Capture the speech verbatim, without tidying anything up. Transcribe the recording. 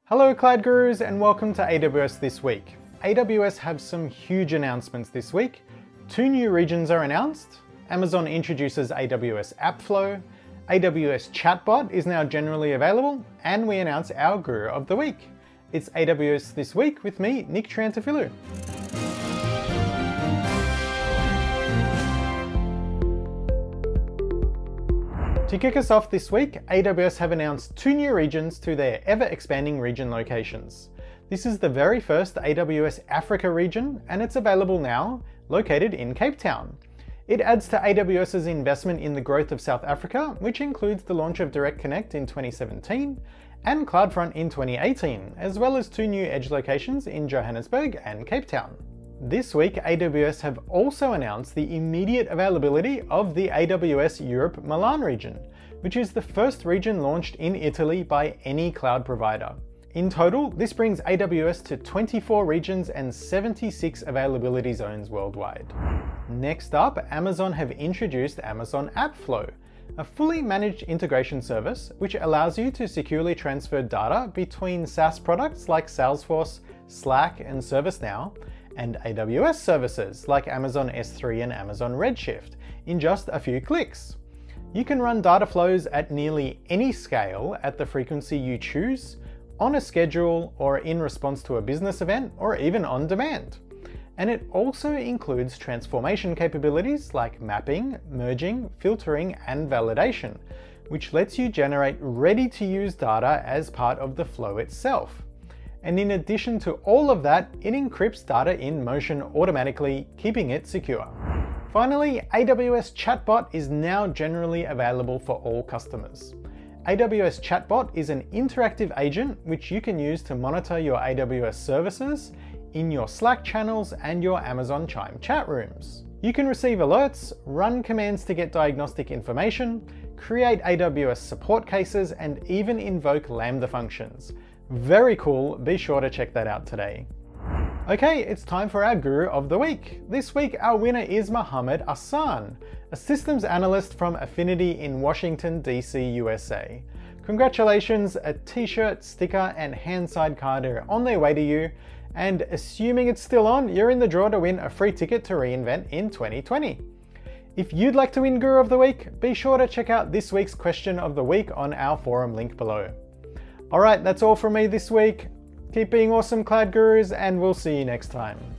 Hello Cloud Gurus and welcome to A W S This Week. A W S have some huge announcements this week. Two new regions are announced, Amazon introduces A W S AppFlow, A W S Chatbot is now generally available, and we announce our Guru of the Week. It's A W S This Week with me, Nick Triantafilu. To kick us off this week, A W S have announced two new regions to their ever-expanding region locations. This is the very first A W S Africa region, and it's available now, located in Cape Town. It adds to AWS's investment in the growth of South Africa, which includes the launch of Direct Connect in twenty seventeen and CloudFront in twenty eighteen, as well as two new edge locations in Johannesburg and Cape Town. This week, A W S have also announced the immediate availability of the A W S Europe Milan region, which is the first region launched in Italy by any cloud provider. In total, this brings A W S to twenty-four regions and seventy-six availability zones worldwide. Next up, Amazon have introduced Amazon AppFlow, a fully managed integration service which allows you to securely transfer data between SaaS products like Salesforce, Slack, and ServiceNow, and A W S services like Amazon S three and Amazon Redshift in just a few clicks. You can run data flows at nearly any scale at the frequency you choose, on a schedule, or in response to a business event, or even on demand. And it also includes transformation capabilities like mapping, merging, filtering, and validation, which lets you generate ready-to-use data as part of the flow itself. And in addition to all of that, it encrypts data in motion automatically, keeping it secure. Finally, A W S Chatbot is now generally available for all customers. A W S Chatbot is an interactive agent which you can use to monitor your A W S services in your Slack channels and your Amazon Chime chat rooms. You can receive alerts, run commands to get diagnostic information, create A W S support cases, and even invoke Lambda functions. Very cool, be sure to check that out today. Okay, it's time for our Guru of the Week. This week our winner is Mohammed Ahsan, a systems analyst from Affinity in Washington, D C, U S A. Congratulations, a t-shirt, sticker, and hand side card are on their way to you, and assuming it's still on, you're in the draw to win a free ticket to reInvent in twenty twenty. If you'd like to win Guru of the Week, be sure to check out this week's question of the week on our forum link below. Alright, that's all from me this week. Keep being awesome Cloud Gurus, and we'll see you next time.